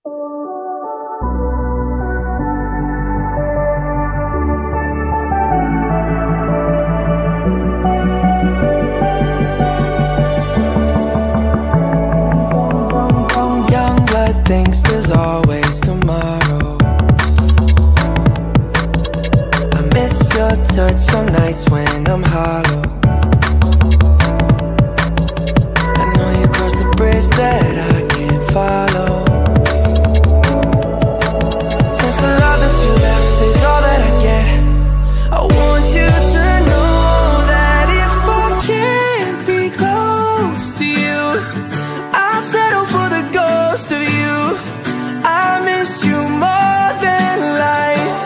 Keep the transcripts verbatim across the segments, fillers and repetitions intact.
Youngblood thinks there's always tomorrow. I miss your touch on nights when I'm hollow. I know you crossed the bridge that I can't follow. Since the love that you left is all that I get, I want you to know that if I can't be close to you, I'll settle for the ghost of you. I miss you more than life.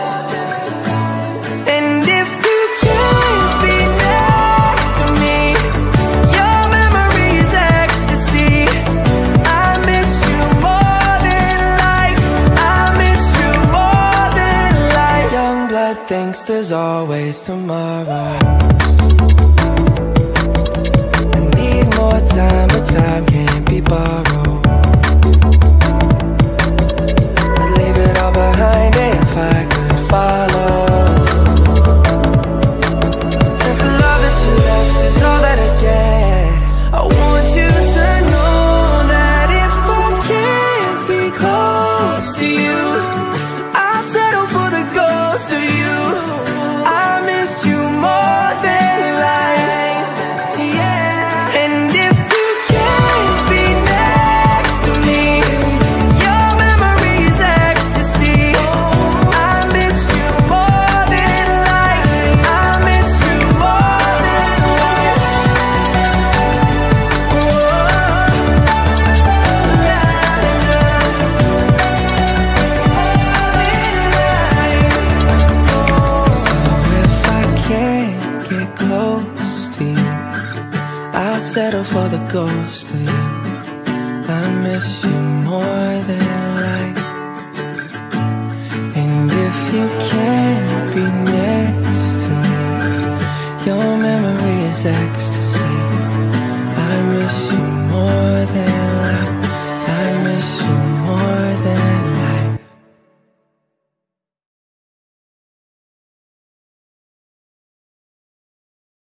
And if you can't be next to me, your memory is ecstasy. I miss you more than life. I miss you more than life. Youngblood thinks there's always tomorrow. I need more time, but time can't be borrowed. I'd leave it all behind if I could follow. Since the love that you left is all that I get, I want you to know that if I can't be close to you, I'll settle for the ghost of you. I miss you more than life. Yeah. And if you can't be next to me, your memory is ecstasy. I miss you more than life. I miss you more than life. So if I can't get close to you, I'll settle for the ghost of you. I miss you more than life. And if you can't be next to me, your memory is ecstasy.